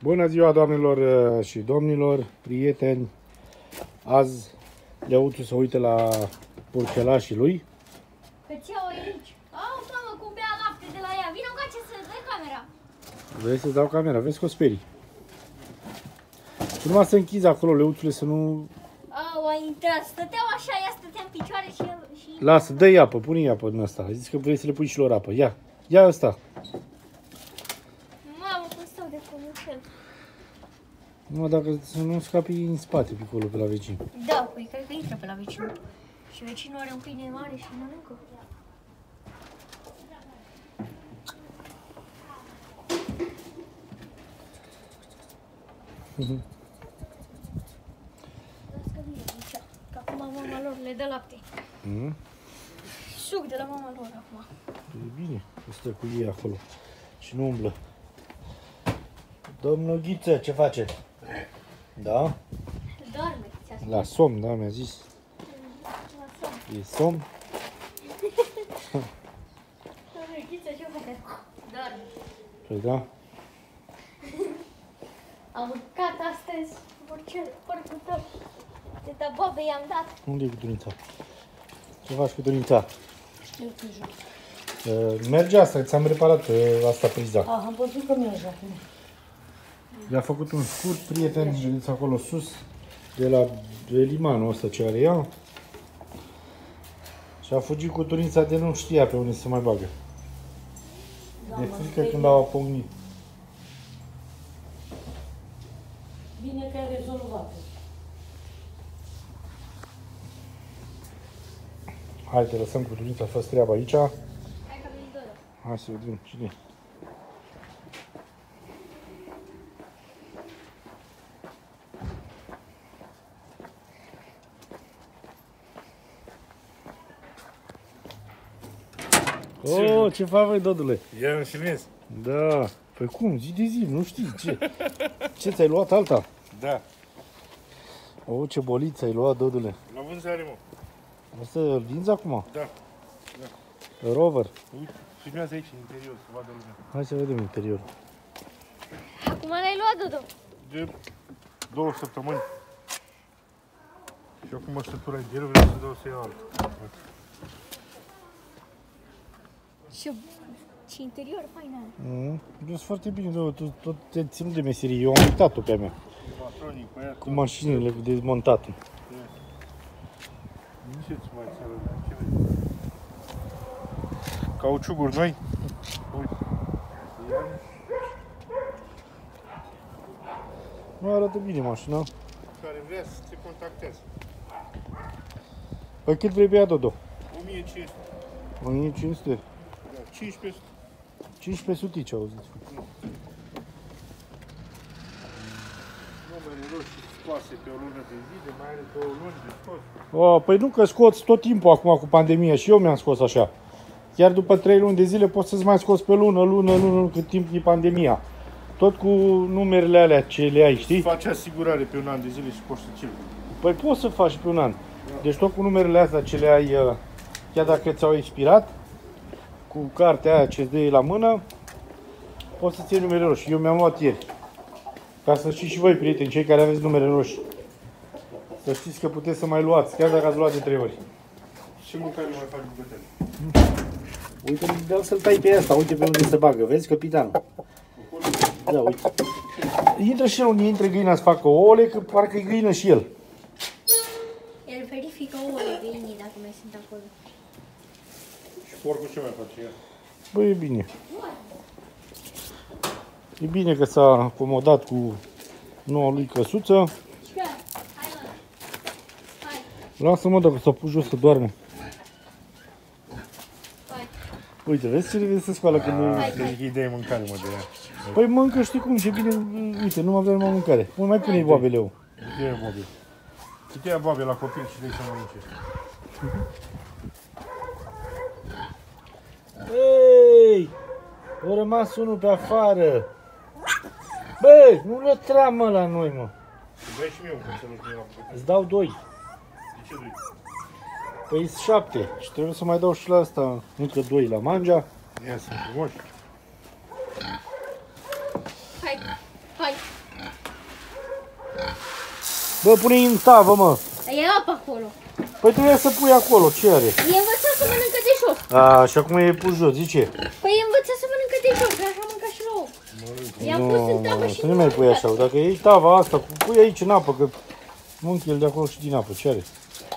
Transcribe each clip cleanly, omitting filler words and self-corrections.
Bună ziua, doamnelor și domnilor, prieteni! Azi Leuțu se uită la porcelașii lui. Că-ți iau aici. Au, mamă, cum bea lapte de la ea. Vino ca ce să dai camera. Vrei să-ți dau camera? Vezi că o sperii. Și numai să închizi acolo, Leuțule, să nu... Au, a intrat. Stăteau așa, ea stătea în picioare și... Lasă, dă-i apă, pune-i apă din asta. Ai zis că vrei să le pui și lor apă. Ia, ia ăsta. Mamă, cum stau de frumușel. Numai dacă să nu scapi în spate pe acolo, pe la vecin. Da, păi cred că intră pe la vecin. Și vecinul are un câine mare și mănâncă. Lasă vine aici, că acum mama lor le dă lapte. Suc de la mama lor acum. E bine, stă cu ei acolo și nu umblă. Domnul Ghiță, ce face? Da? Doarme, ți-a spus. La somn, da, mi-a zis. La somn. E somn? Ghiță, ce face? Doarme. Păi da. Am mâncat astăzi porcul tău. De taboabe i-am dat. Unde e cu Durința? Ce faci cu Durința? Eu te jur. Merge asta, ți-am reparat asta priza. Am văzut că merge acum. I-a făcut un scurt, prieten, vedeți acolo sus, de limanul ăsta ce are ea. Și a fugit cu Durința de nu știa pe unde să mai bagă. Da, De frică când au apognit. Bine că ai rezolvat. Hai, te lăsăm cu Durința, fă treaba aici. Hai că veni Dora. Hai să vedem cine. Oh, ce faci, voi, Dodule? Ia îmi filmez. Da. Păi cum? Zi de zi, nu știi ce. Ce ți-ai luat alta? Da. Oh, ce boliță ai luat, Dodule. La vânzare, mă. Asta îl vinzi acum? Da. Rover. Uite, filmează aici, în interior, să vadă lumea. Hai să vedem interiorul. Acum l-ai luat, Dodo. De 2 săptămâni. Și acum măsătura de el, vreau să dau să iau altă. Și interior fain are. Eu sunt foarte bine, tu tot te țin de meserie. Eu am uitat-o pe a mea. Patronic, pe aia. Cu mașinile de dezmontat. Ce-ți mai țară? Ce vezi? Cauciuguri noi. Uite. Nu arată bine mașina. Care vrea să te contacteze. Păi cât vrei pe ea, Dodo? 1500. 1500? Da, 1500. 1500 ce au zis. Numere roșii scoase pe o lună de zile, mai are 2 luni de scos. Păi nu, că scoți tot timpul acum cu pandemia și eu mi-am scos așa. Chiar după 3 luni de zile poți să-ți mai scoți pe lună, cât timp e pandemia. Tot cu numerele alea ce le ai, știi? Faci asigurare pe un an de zile și poți să ți-l. Păi poți să faci pe un an. Deci tot cu numerele astea ce le ai, chiar dacă ți-au expirat, cu cartea aia ce-ți dă la mână, poți să-ți iei numere roșii. Eu mi-am luat ieri. Ca să știți și voi, prieteni, cei care aveți numere roșii. Să știți că puteți să mai luați, chiar dacă ați luat de 3 ori. Ce mâncare mai faci bucătări? Uite, vreau să-l tai pe asta, uite pe unde se bagă, vezi, capitanul? Da, uite. Intră și el unde intră găina să facă ouăle, că parcă e găină și el. El verifică ouăle găinii dacă mai sunt acolo. Și porcul ce mai face ea? Băi, e bine. E bine că s-a acomodat cu noua lui căsuță. Hai, mă. Hai. Lasă-mă dacă s-a pus jos să doarmă. Hai. Uite, vezi ce vezi să scoală când nu... Hai. Deci îi dai mâncare, mă, de ea. Păi mănâncă, știi cum, ce bine, uite, nu avem numai mâncare. Mai pune-i boabele-ul. Ia bobe. Îți ia boabe la copil și dai să mănânce. Ei, a rămas unul pe afară. Băi, nu lătra, mă, la noi, mă. Dai și mie un cățeluș din ăla. Îți dau 2. De ce doi? Păi 7 și trebuie să mai dau și la asta încă 2 la mangea. Ia, sunt frumoși. Hai, hai. Bă, pune-i în tavă, mă. E apă acolo. Păi trebuie să pui acolo, ce are? E învățat să mănâncă de jos. A, și acum e pus jos, zice? Păi e învățat să mănâncă de jos, că așa mânca și la ou. I-am pus în tavă și să nu mai pui așa, dacă iei tava asta, pui aici în apă, că mâncă el de acolo și din apă, ce are?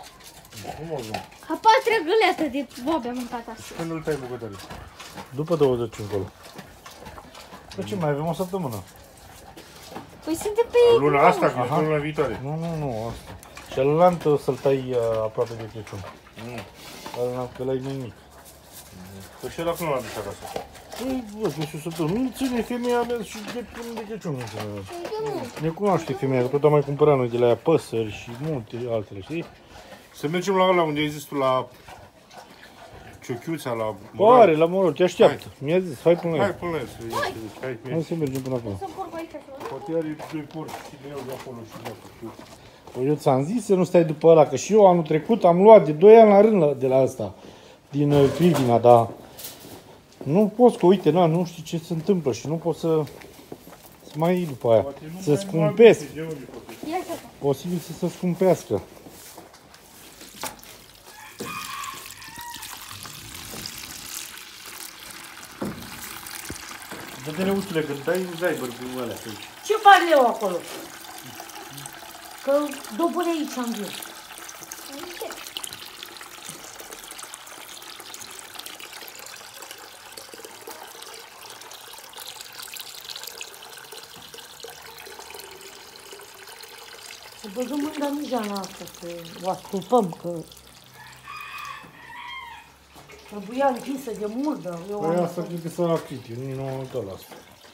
A patra găleată de boabe am mâncat astăzi. Când îl tai bucătării? După 20 încolo. Păi ce mai avem o săptămână? Păi suntem pe... Luna asta, că e luna viitoare. Nu, asta. Celălalt o să-l tai aproape de Crăciun. Celălalt că l-ai mai mic. Păi și ăla când l-a adus acasă? Păi, văd, nu știu săptămână. Nu ține femeia mea și de până de Crăciun. Ne cunoaște femeia, că tot am mai cumpărat noi de la ea păsări și multe altele, știi? Să mergem la ăla unde ai zis tu, la Ciuchiuța, la Oare, la Morol, te așteaptă. Mi-a zis, hai până la Hai el. până la el, Hai să mergem până acolo. Să porc aici să Poate are doi porci și de eu de acolo și de acolo. Păi eu ți-am zis să nu stai după ăla, că și eu anul trecut am luat de 2 ani la rând de la asta, din Crivina, dar nu poți, că uite, nu știi ce se întâmplă și nu poți să mai iei după aia, să scumpesc, Ia așa. posibil să se scumpească. Dă-te leuțule, că dai un zaibăr cu alea aici. Ce fac eu acolo? Că după de aici am zis. Să băgăm în damijana asta, să o ascultăm, că trebuia închisă de mult, dar eu Păi am asta cred că s-a acrit, eu nu am uitat la asta.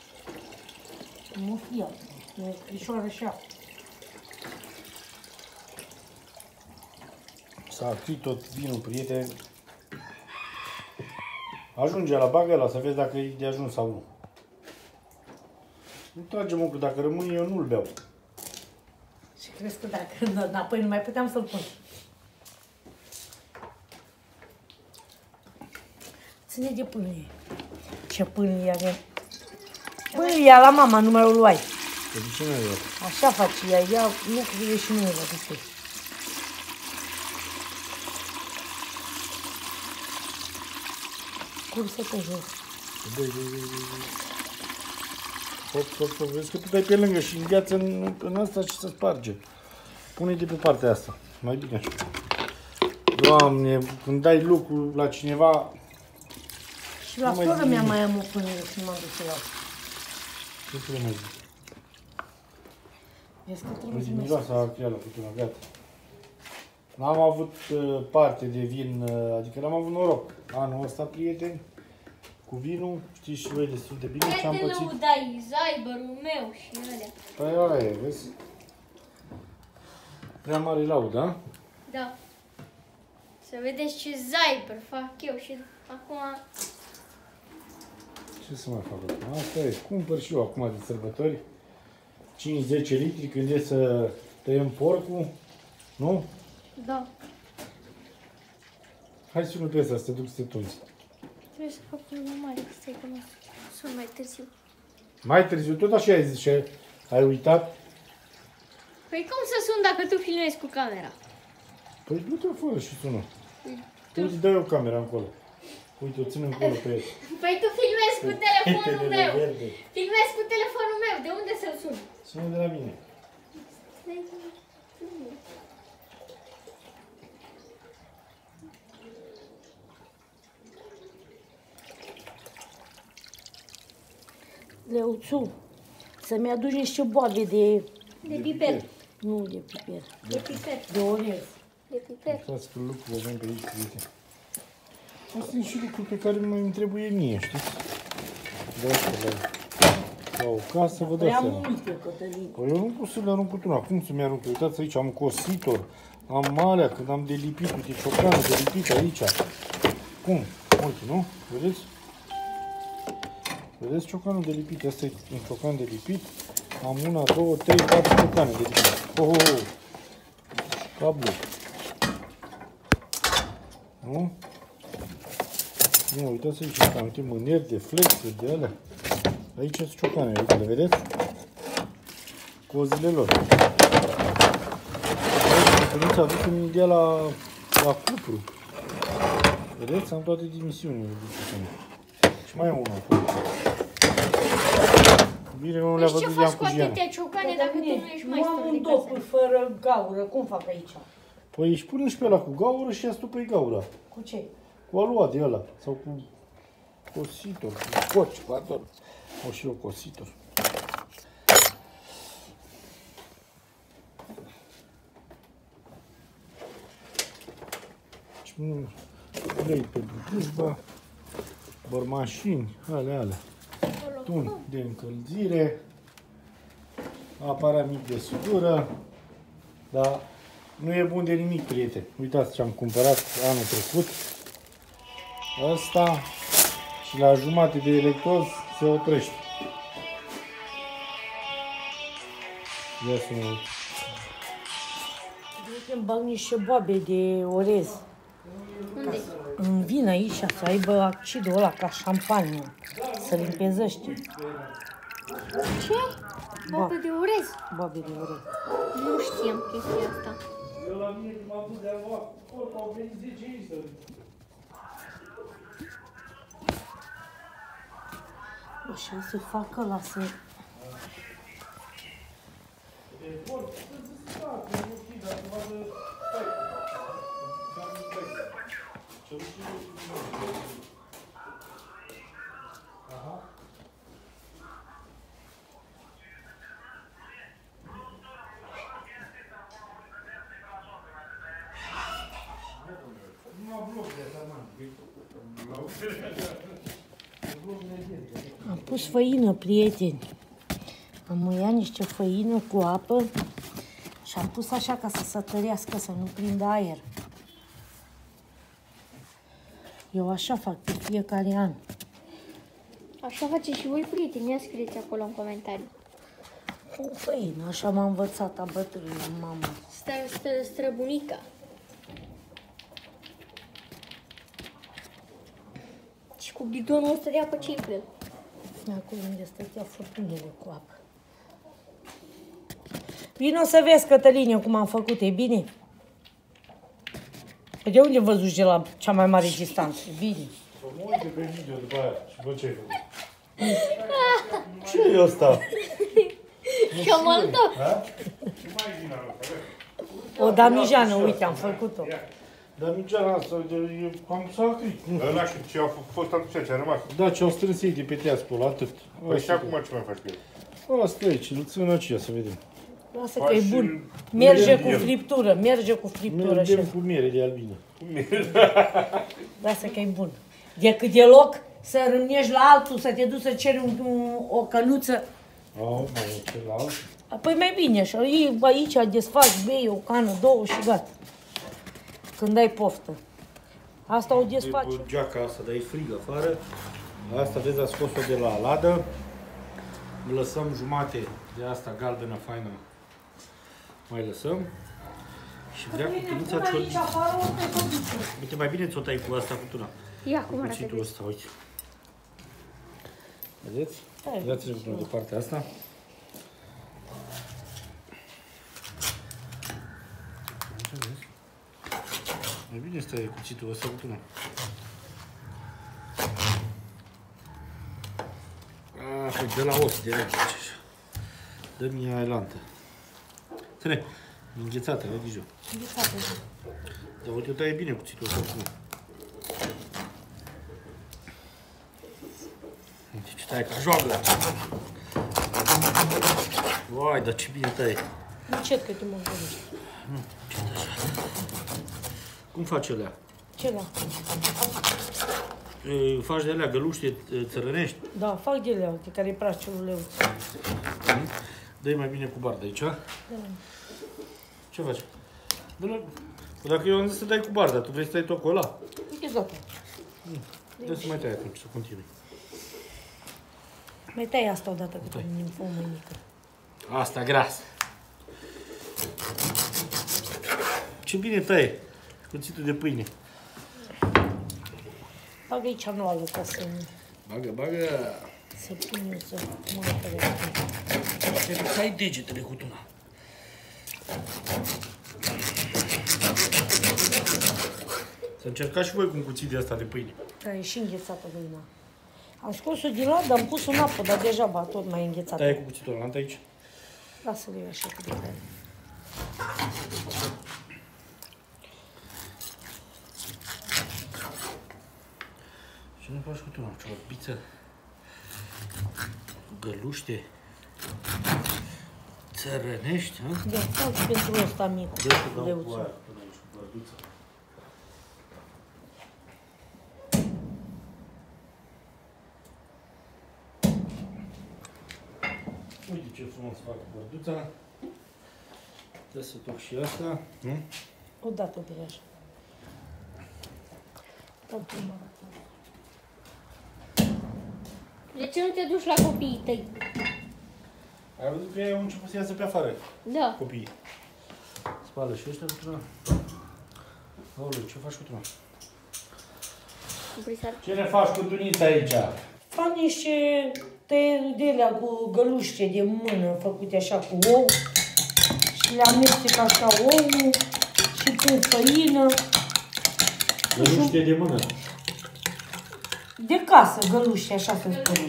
nu fia, e scrisoare așa. S-a acrit tot vinul, prieten. Ajunge la bagă ăla să vezi dacă e de ajuns sau nu. Nu trage mă, că dacă rămâne eu nu-l beau. Și crezi că dacă înapoi nu mai puteam să-l pun. Ține de pâine. Ce pâine avem? Pâine la mama, nu mai o luai. Păi de ce nu e? Așa face ea, ea nu crede și nu e la duce. Cum să te joc? Dă-i. Hop, vezi că tu dai pe lângă și îngheață în asta și se sparge. Pune-i de pe partea asta, mai bine așa. Doamne, când dai lucru la cineva... Și la Nu mai sora zi mea nimic. mai am o pâine și m-am dus la Ce să le mai zic? Vezi că trebuie să Uite, mă miroasa acrială cu tuna, gata. N-am avut parte de vin, adică n-am avut noroc. Anul ăsta, prieteni, cu vinul, știți și voi destul de bine ce am Te pățit. lăudai, zaibărul meu și alea. Păi aia e, vezi? Prea mare laudă, da? Da. Să vedeți ce zaibăr fac eu și acum... Ce să mai fac acum? Asta e, cumpăr și eu acum de sărbători 5-10 litri când e să tăiem porcul, nu? Da. Hai să nu pe asta, să te duc să te tunzi. Trebuie să fac unul mare, stai că nu sunt mai târziu. Mai târziu, tot așa ai zis și ai uitat? Păi cum să sun dacă tu filmezi cu camera? Păi du-te afară și sună. Uite, dă-i o camera încolo. Uite, o țin încolo pe... Păi tu filmezi cu telefonul Petele meu. verde. Filmezi cu telefonul meu, de unde să-l sun? Sună de la mine. Leuțu, să-mi aduci niște boabe de... De piper. Nu de piper, De piper. de orez. De piper. Uitați că lucruri avem pe aici, prieteni. Astea sunt și lucruri pe care mai îmi trebuie mie, știți? De asta la o casă, vă dați Prea seama. multe, Cătălin. Păi eu nu pot să le arunc cu tuna. Cum să-mi arunc? Uitați aici, am cositor, am alea, când am delipit, uite, ciocanul delipit aici. Cum? Uite, nu? Vedeți? Vedeți ciocanul delipit? Asta e un ciocan delipit. Am 1, 2, 3, 4 ciocane delipite. Oh. Cablu. Nu? Nu, uitați aici, am uite, mâneri de flexuri, de alea. Aici sunt ciocane, uite, le vedeți? Cozile lor. Părința a avut un idee la cupru. Vedeți? Am toate dimensiunile. Și mai e unul acolo. Bine, nu le-a văzut de-am cu Giana. Atâtea ciocane dacă tu nu ești mai Nu am un dopul fără gaură. Cum fac aici? Păi își pune și pe ăla cu gaură și ia stupă-i gaura. Cu ce? Cu aluat de ăla. Sau cu cositor, cu scoci, pardon. O și eu cositor. Ulei pentru slujba, bărmașini, alea. Tun de încălzire, aparat mic de sudură, dar nu e bun de nimic, prieteni. Uitați ce am cumpărat anul trecut. Asta și la jumate de electroz se oprește. Ia să mă uit. Îmi bag niște boabe de orez. Unde? Îmi vin aici să aibă accidul ăla ca șampanie, să limpezește. Ce? Bobe de orez? Boabe de orez. Nu știam chestia asta. Eu la mine când m-am dus de a au venit 10 aici să... Așa se facă, lasă. Am pus făină, prieteni. Am măiat niște făină cu apă și am pus așa ca să se tărească, să nu prindă aer. Eu așa fac de fiecare an. Așa faceți și voi, prieteni, ia scrieți acolo în comentarii. Cu făină, așa m-a învățat a bătrână, mama. Străbunica. Și cu bidonul ăsta de apă ce-i pe el? Acolo unde stătea furtunile cu apă. Vino să vezi, Cătăline, cum am făcut, e bine? Păi de unde văzuși de la cea mai mare distanță? Bine. Să mă uite pe video după aia și văd ce ai făcut. Ce e ăsta? Șamaltă! O damijană, uite, am făcut-o. Dar Migeana asta, am sacrit. Ăla și ce a fost atunci, ce a rămas. Da, ce-au strâns ei de pe teaspul, atât. Păi și acum ce mai faci cu el? Asta e, ce-l țin aceea, să vedem. Lasă că e bun. Merge cu friptură, merge cu friptură. Mergem cu miere de albină. Lasă că e bun. Decât de loc să râmnești la altul, să te duci să ceri o cănuță. Au, mai e celălalt. Păi mai bine așa, iei aici, desfaci, bei o cană, două și gata. Când ai poftă. Asta o desfaci. E geaca asta, dar e frig afară. Asta, vezi, a scos-o de la ladă. Lăsăm jumate de asta galbenă faină. Mai lăsăm. Și vrea cu cănuța ciorbiță. Uite, mai bine ți-o tai cu asta, cu tuna. Ia, cum arată, Cuțitul vezi? ăsta, uite. Vedeți? Dați-le cu de partea asta. Mai bine stai cuțitul ăsta cu tuna. Păi de la os, direct. Dă-mi aia elantă. Ține, înghețată, ai grijă. Dar uite, o taie bine cuțitul ăsta cu tuna. Uite ce taie ca joacă. Uai, dar ce bine taie. Încet că te mă gândești. Cum faci alea? Ce la? Faci de alea găluște țărănești? Da, fac de leu, de care îi place uleu. Dă-i mai bine cu bardă aici. Da. Ce faci? Dacă eu am zis să dai cu barda, tu vrei să dai tot cu ăla? Uite, gata. Dă să mai tai atunci, să continui. Mai tai asta odată cu o mâinică. Asta gras. Ce bine taie cuțitul de pâine. Bagă aici anualul ca să Bagă. să pun eu să mă apere. Trebuie să ai degetele cu tuna. Să încercați și voi cu un cuțit de asta de pâine. Da, e și înghețată găina. Am scos-o din ladă, am pus-o în apă, dar deja tot mai înghețată. Taie cu cuțitul ăla, aici. Lasă-l eu așa cu de tare. Ce nu faci cu tu, mă? Ciorbiță? Găluște? Țărănești, ha? Da, fac și pentru ăsta mic. Dă să dau cu leuțul. aia până aici, cu vărduță. Uite ce frumos fac cu vărduța. Trebuie să toc și asta, nu? O dată de așa. De ce nu te duci la copiii tăi? Ai văzut că ei au început să iasă pe afară, Da. copiii. Spală și ăștia cu tine. Aoleu, ce faci cu tine? Ce ne faci cu tunița aici? Fac niște tăieri de alea cu găluște de mână, făcute așa cu ou. Și le amestec așa ouul și pun făină. Găluște de mână. De casă, găluște, așa să spune.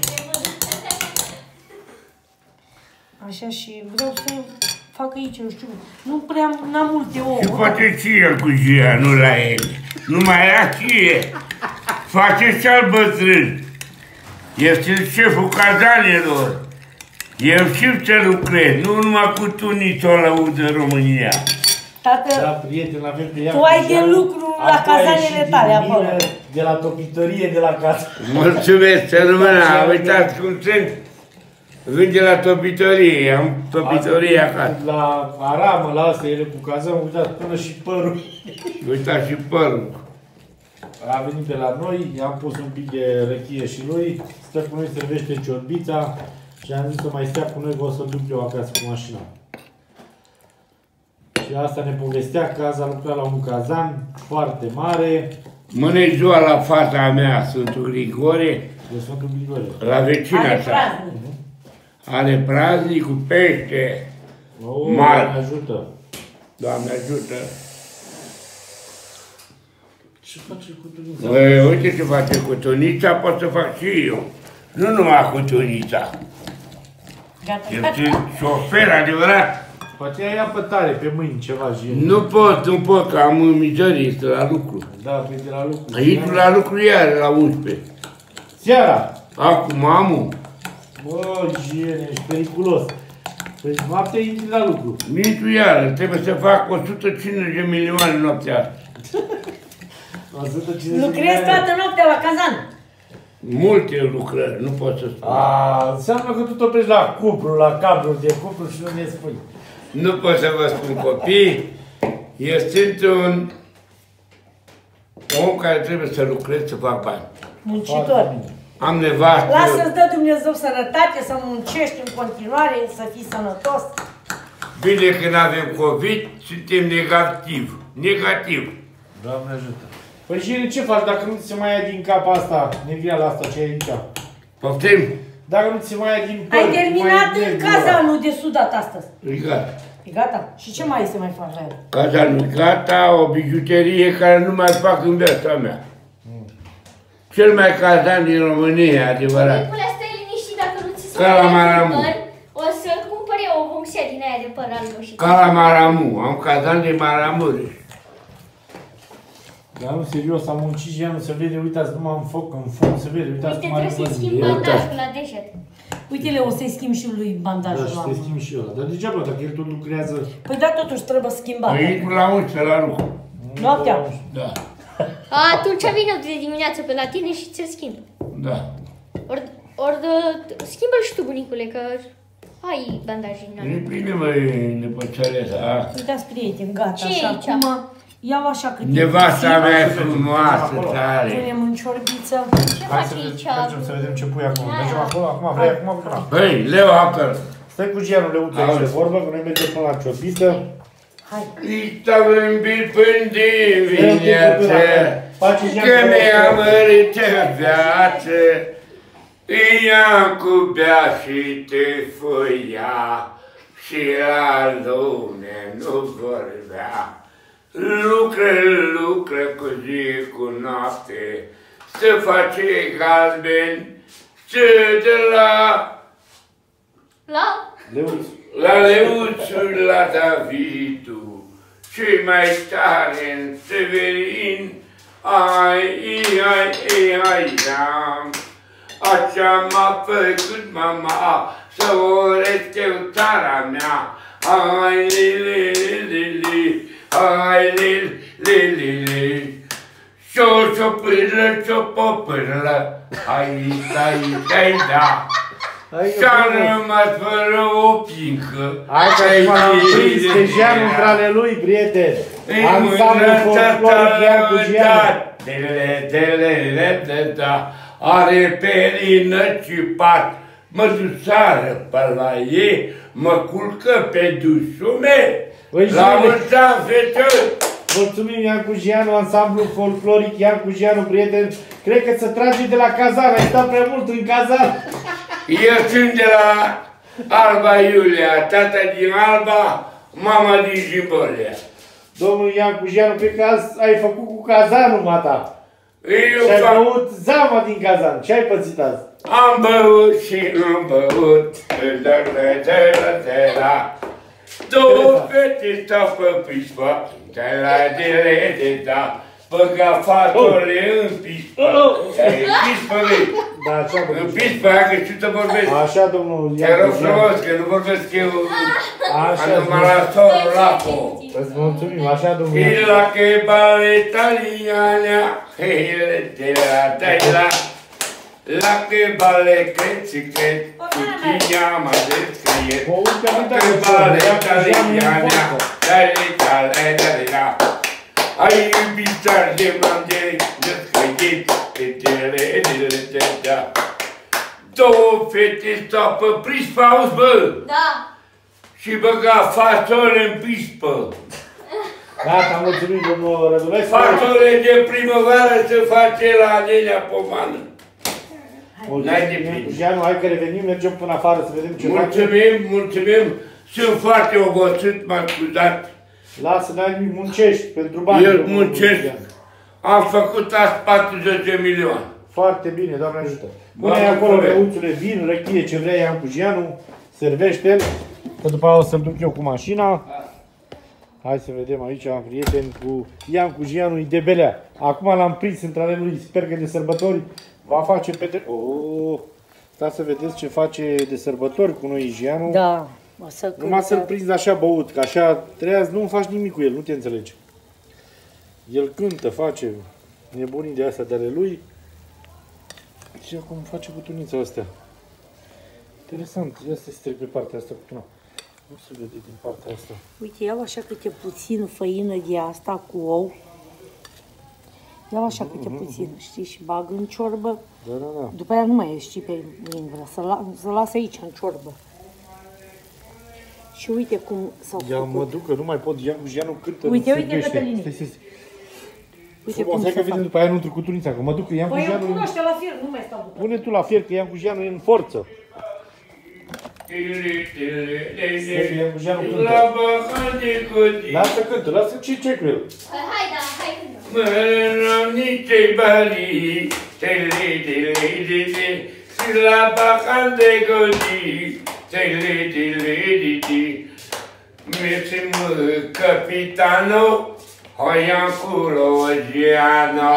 Așa și vreau să fac aici, nu știu, nu prea, n-am multe ouă. Și poate și el cu Gia, nu la el. Numai ea știe. Face și-al bătrân. Este șeful cazanelor. Eu știu ce lucrez, nu numai cu tunița o lăudă în România. Tată, Da, prieten, avem pe ea. tu ai de lucru la cazanele tale acolo. De la topitorie, de la casă. Mulțumesc, să rămână, uitați cum sunt. Vin de la topitorie, am topitorie acasă. La aramă, la asta, ele cu cazan, uitați, până și părul. Uitați și părul. A venit pe la noi, i-am pus un pic de răchie și lui, stă cu noi, servește ciorbița și am zis să mai stea cu noi, că o să-l duc eu acasă cu mașina. Și asta ne povestea că azi a lucrat la un cazan foarte mare, Mâine ziua la fata mea, Sfântul Grigore, de Sfântul Grigore. la vecina are sa. praznic. Are praznic cu pește. Oh, Mare. Doamne ajută! Doamne ajută. Ce face cu tunița? Uite ce face cu tunița, pot să fac și eu. Nu numai cu tunița. Gata, Este gata. șofer adevărat. Poate ia pe tare, pe mâini, ceva și... Nu pot, că am mizerie, este la lucru. Da, pe de la lucru. Aici la lucru iar la 11. Seara! Acum am. Bă, Giene, ești periculos. Păi noaptea intri la lucru. Nici iar, trebuie să fac 150 de milioane noaptea asta. 150 Lucrezi toată noaptea la cazan. Multe lucrări, nu pot să spun. Înseamnă că tu te oprești la cuplu, la cabluri de cuplu și nu ne spui. Nu pot să vă spun copii, eu sunt un om care trebuie să lucrez, să fac bani. Muncitor. Am nevastă. Lasă-ți dă Dumnezeu sănătate, să muncești în continuare, să fii sănătos. Bine că nu avem COVID, suntem negativ. Negativ. Doamne ajută. Păi Giene, ce faci dacă nu ți se mai ia din cap asta, negriala asta ce ai aici? Poftim? Dacă nu ți se mai ia din păr, Ai terminat mai e negru cazanul de sudat astăzi. E gata. E gata? Și ce mai să mai faci la el? Cazanul gata, o bijuterie care nu mai fac în viața mea. Cel mai cazan din România, adevărat. Păi, stai liniștit, dacă nu ți se Ca la mai ia Maramu. din păr, o să cumpăr eu o funcție din aia de păr al meu și... Ca la Maramu, am cazan de Maramureș. Dar nu, serios, am muncit și ea nu se vede, uitați numai în foc, în fund se vede, uitați Uite, cum are trebuie să-i văzut. schimb bandajul la deșet. Uite-le, o să-i schimb și lui Da, bandajul și la te schimb și eu ăla. Dar degeaba, dacă el tot lucrează... Păi da, totuși trebuie schimbat. Aici la 11 la lucru. Noaptea. Da, Atunci vin eu de dimineață pe la tine și ți-l schimb. da. Schimbă-l și tu, bunicule, că ai bandajul în E bine, măi, nepoțăreța. Uitați, prieteni, gata. Ce Și e aici? acum iau așa câte Nevasta mea e frumoasă, tare. punem în ciorbiță. Ce Hai faci să aici? mergem să vedem ce pui acum. Da. Mergem acolo, acum, vrei acum? Acum. Băi, Leo acolo. Stai cu Gianul Leuță aici de vorbă, că noi mergem până la ciorbiță. Hai. Stau în bil până dimineață, Face Gianul că mi-a Leuță. mărită viață. Ia cu bea și te făia și la lume nu vorbea. lucră cu zi, cu noapte, să face galben, să de la Leuțul, la Davidul, cei mai tare în Severin, ai, așa m-a făcut mama să oresc eu țara mea, ai, și-o pârlă, ai, da. Și-a rămas fără o pincă. Hai că m-am prins pe Jeanu între ale lui, prieten. Ansamblu folcloric Iancu Jeanu. Are pelină ciupat, mă duțară pe la ei, mă culcă pe dușume, la mulți ani, fetă! Mulțumim, Iancu Jeanu, ansamblu folcloric Iancu Jeanu, prieten. Cred că se trage de la cazan, ai stat prea mult în cazan. Eu sunt de la Alba Iulia, tata din Alba, mama din Jimbolia. Domnul Iancu Jeanu, cred că azi ai făcut cu cazanul, mata. Eu Și-ai băut zama din cazan. Ce ai pățit azi? am băut și am băut, două fete stau pe pispă, băga fatorile în pispă, Da, așa, în pispă, că știu să vorbesc. așa, domnul Te rog Iancu Jeanu. frumos, că nu vorbesc eu, Așa, numai la sorul laco. îți mulțumim, așa, domnul Iancu. E la che balle italiana, la che balle che si crede, tutti chiama del criet. La che balle italiana, dai, ai iubitar de mandei, de scăiet, două fete stau pe prispă, auzi, bă? Da. Și băga fasole în pispă. Gata, mulțumim, domnul Rădulescu. Fasole de primăvară se face la Anelea Pomană. Mulțumim, Iancu Jeanu, hai că revenim, mergem până afară să vedem ce facem. Mulțumim, sunt foarte obosit, m-am scuzat. Lasă, n-ai muncești pentru bani. Eu muncesc, am făcut azi 40 de milioane. Foarte bine, Doamne ajută. Pune-i acolo, Leuțule, vin, răchie, ce vrea Iancu Jeanu, servește-l, că după aia o să-l duc eu cu mașina. Hai să vedem aici, am prieteni cu Iancu Jeanu, de Belea. Acum l-am prins între ale lui, sper că de sărbători va face stați să vedeți ce face de sărbători cu noi Jeanu. Da. O să Numai să-l prinzi așa băut, că așa treaz, nu faci nimic cu el, nu te înțelegi. El cântă, face nebunii de astea de ale lui. Și acum face cu tunița astea. Interesant, ia să trec pe partea asta cu tuna. Nu se vede din partea asta. Uite, iau așa câte puțin făină de asta cu ou. Iau așa câte puțin, știi, și bag în ciorbă. Da. După aia nu mai știi pe ingură, să las aici, în ciorbă. Și uite cum s-au făcut. Ia mă duc, că nu mai pot, Iancu Jeanu cântă, Uite, Cătăline. Stai. Uite Frumos, cum hai se că vedem fac. după aia nu cu tunița, că mă duc, că Iancu Păi eu Jeanu... pun ăștia la fier, nu mai stau după. Pune tu la fier, că Iancu Jeanu e în forță. Iancu Jeanu cântă. Lasă cântă, lasă ce cu el. Hai, da, hai. Mărăniței bali, și la bacan de godi, mi-e capitano, Iancu Jeanu,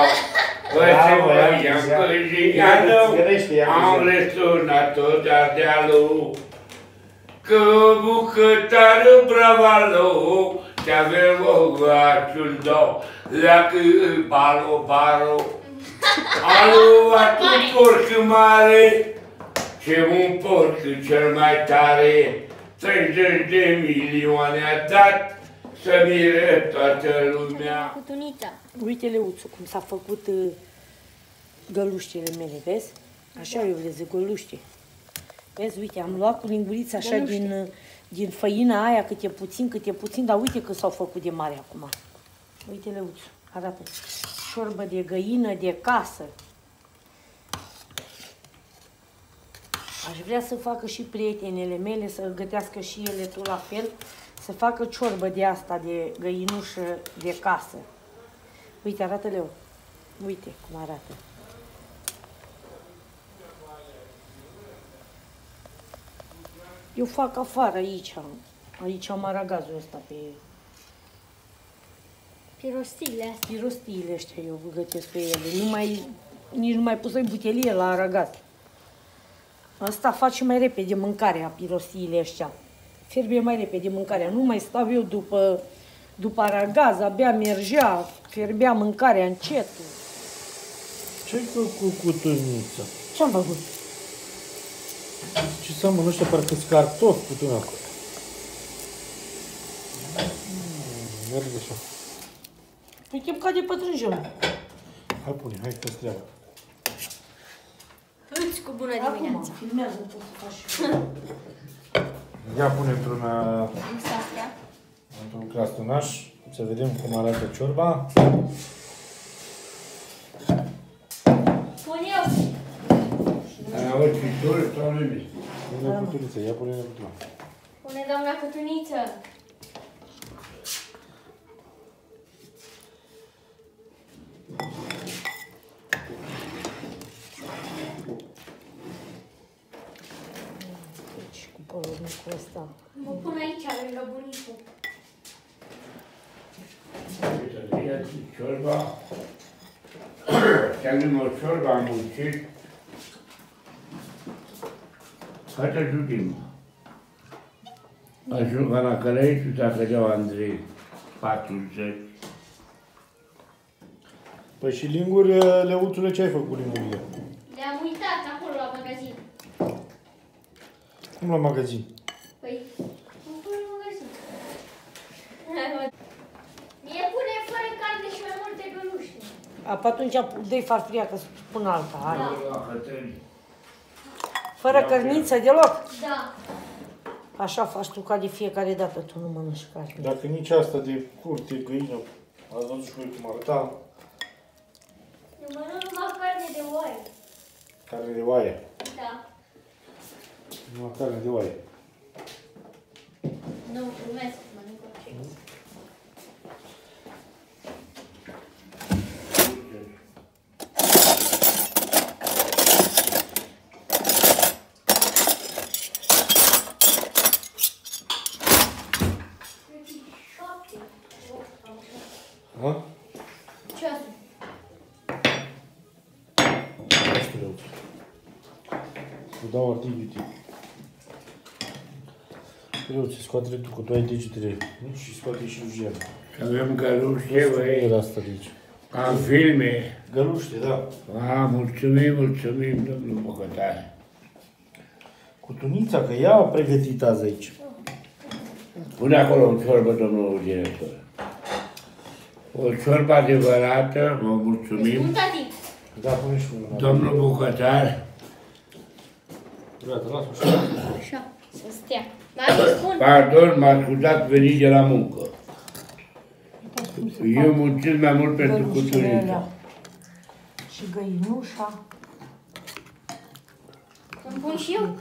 Iancu Jeanu, am răsunat-o de-a-dealul, că bucătară bravalo, te avem o gaciundo, dacă balo, alu atât porc mare, ce un porc cel mai tare, 30 de milioane a dat, să mire toată lumea. Cu tunița. Uite, Leuțu, cum s-a făcut găluștele mele, vezi? Așa eu le zic, găluște. Vezi, uite, am luat cu lingurița așa din făina aia, câte puțin, dar uite că s-au făcut de mare acum. Uite, Leuțu, arată. Ciorbă de găină de casă. Aș vrea să facă și prietenele mele, să gătească și ele tot la fel, să facă ciorbă de asta, de găinușă de casă. Uite, arată, Leo. Uite cum arată. Eu fac afară aici. Aici am aragazul ăsta pe... Pirostile astea. Pirostiile ăștia eu gătesc pe ele. Nici nu mai pus să-i butelie la aragaz. Asta face mai repede mâncarea, pirostiile ăștia. Fierbe mai repede mâncarea. Nu mai stau eu după aragaz, abia mergea, fierbea mâncarea încet. Ce-ai făcut cu tânița? Ce-am făcut? Ce seamănă ăștia, parcă-s cartofi cu tâna. Merge așa. Păi chem ca de pătrânjel. Hai pune, hai că-ți treaba. Îți cu bună Acum, dimineața. filmează, poți să faci. Ia pune într-una, Asta astea. într-un castonaș, să vedem cum arată ciorba. Pun eu. Auzi, pictură sau nimic? Pune puturiță, ia pune puturiță. Pune doamna Cătuniță. Deci, cu polornicul ăsta. Mă pun aici, lângă bunicul. Uite, ia ciorba. Ți-am o ciorba, am muncit. Hai te ajutim. Ajunga la Călăițiu, dacă deau Andrei 40. Păi și linguri, Leuțule, ce ai făcut cu lingurile? Le-am uitat acolo la magazin. Cum la magazin? Păi, cum pune la magazin? Mie pune fără carne și mai multe găluște. Apoi atunci dă-i farfuria, că spun alta. Hai. La Cătălin. Fără cărniță deloc. Da. Așa faci tu ca de fiecare dată, tu nu mănânci carne. Dacă nici asta de curte, găină, ați văzut și voi cum arăta, Eu mănânc numai carne de oaie. carne de oaie. Da. Numai carne de oaie. Nu, glumesc, mănânc orice. Ha? Ceasul. Nu știu, Leuț. Vă dau artivitii. Leuț, scoate-le tu, că tu ai degetele, nu? Și scoate și Lucian. Avem găluște, băi. Era asta de aici. Am filme. Găluște, da. Mulțumim, mulțumim, domnul Bucătar. Cu tunița, că ea a pregătit azi aici. Pune acolo o ciorbă, domnul director. O ciorbă adevărată, vă mulțumim. Spun, tati. Da, pune și una. Domnul Bucătar, Gata, lasă-o așa. Așa, să stea. Mai spun. pardon, m-a scuzat venit de la muncă. Eu muncesc mai mult pentru Gălușele cuturița. alea. Și găinușa. Îmi pun și eu.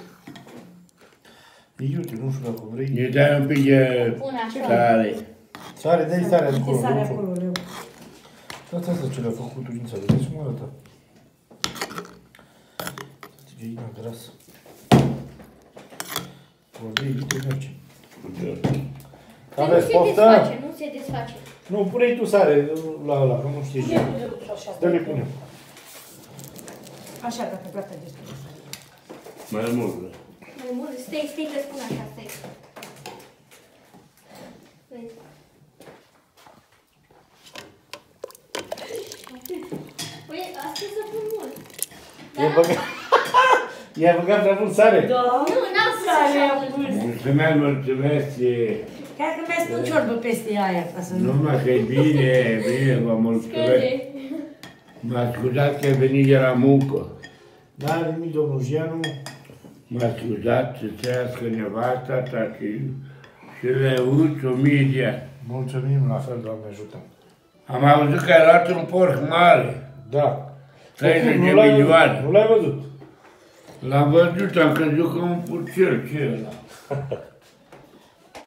Iute, nu știu dacă vrei. Ne dai un pic de Pun așa. sare. Sare, dai sare Uite acolo. sare Leuțu. acolo, Leu. Dați asta ce le-a făcut tunița, vedeți cum arată? Găina grasă. Vorbei, uite, merge. Aveți Nu se poftă? desface, nu se desface. Nu, pune-i tu sare la ăla, că nu știi ce. Dă-le, pune. Așa, gata, gata, destul de sare. Mai mult. Mai mult, stai că spun așa, stai. Vezi. Păi, asta să pun mult. I-ai băgat... I-ai băgat prea mult sare? Da, Nu, n-am pus sare așa am mult. pus. Mulțumesc, mulțumesc. Hai că mai spun ciorbă peste aia, ca să nu... Numai că e bine, bine, vă mulțumesc. Scăde. M-a scuzat că venit de la muncă. Da, nimic, domnul Gianu. M-a scuzat să trăiască nevasta ta și Leuț 1000 de ani. Mulțumim, la fel, Doamne ajută. Am auzit că ai luat un porc mare. Da. 30 de Nu l-ai- milioane. Nu l-ai văzut? L-am văzut, am crezut că un purcel, ce e ăla?